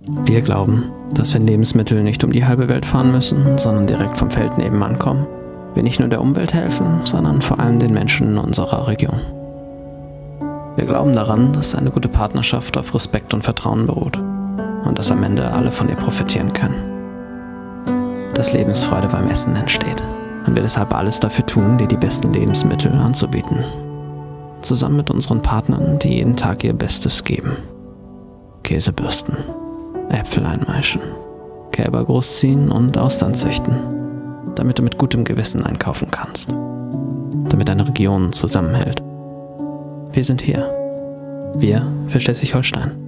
Wir glauben, dass wenn Lebensmittel nicht um die halbe Welt fahren müssen, sondern direkt vom Feld nebenan kommen, wir nicht nur der Umwelt helfen, sondern vor allem den Menschen in unserer Region. Wir glauben daran, dass eine gute Partnerschaft auf Respekt und Vertrauen beruht und dass am Ende alle von ihr profitieren können. Dass Lebensfreude beim Essen entsteht und wir deshalb alles dafür tun, dir die besten Lebensmittel anzubieten. Zusammen mit unseren Partnern, die jeden Tag ihr Bestes geben. Käse bürsten, Äpfel einmeischen, Kälber großziehen und Austern züchten, damit du mit gutem Gewissen einkaufen kannst. Damit deine Region zusammenhält. Wir sind hier. Wir für Schleswig-Holstein.